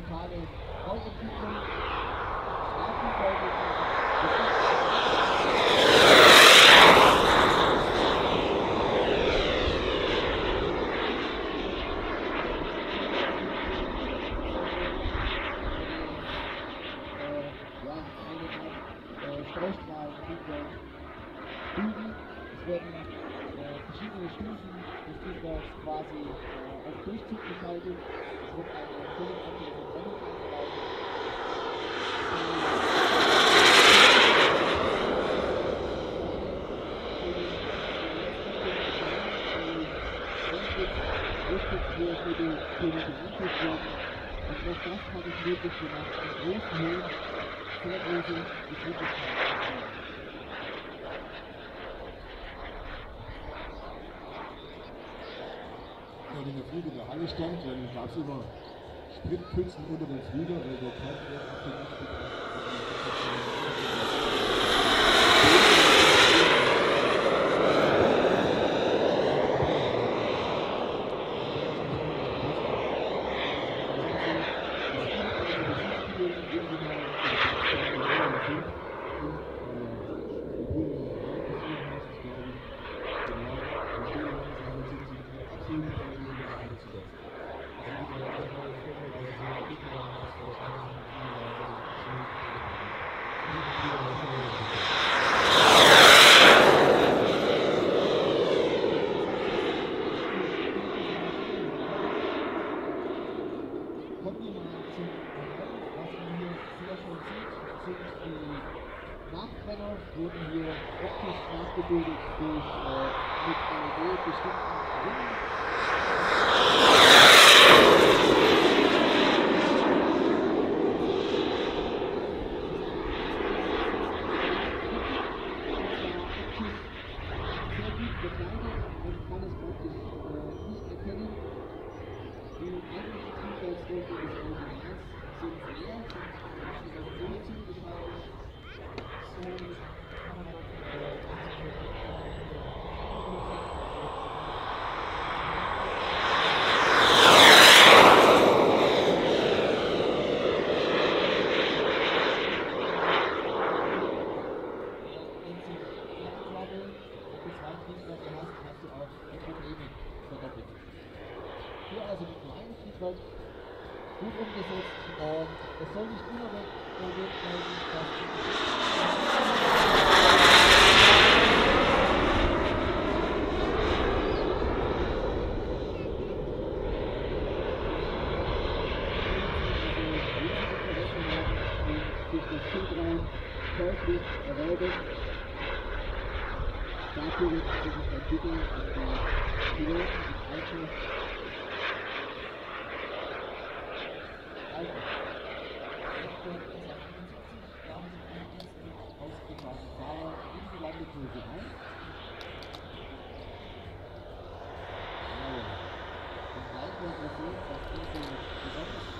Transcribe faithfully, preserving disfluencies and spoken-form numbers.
totale Neuentwicklung. Straßenfolge. Staustrahl, Triebwerk, Bügen. Es werden äh, verschiedene Stufen des Triebwerks quasi äh, auf Durchzug geschaltet. Es wird eine völlig andere Verbrennung eingeleitet. Hier für die Themen eingeführt werden. Und auch das hat es möglich gemacht, in großen Höhen sehr große Geschwindigkeiten zu erzielen. Wenn in der Flügel der Halle stand, dann gab es immer Spritpfützen unter dem Flügel, weil der Treibwert abhängig Nachbrenner wurden hier optisch nachgebildet durch äh, mit L E D bestimmten Ringen. Sehr gut bekleidet und kann es praktisch äh, nicht erkennen. Die eigentlichen Triebwerkswerte des Originals sind leer, sind so zugeschaltet. Hier also die kleine Triebwerk gut umgesetzt und es soll nicht unerwähnt werden, dass sich das Schildraum deutlich erweitert. Dafür wird sich entwickeln und die Piloten und Auto Alter. Ausgefahrene Fahrer in die Landekurve ein. Und gleich werden wir sehen, dass diese besonders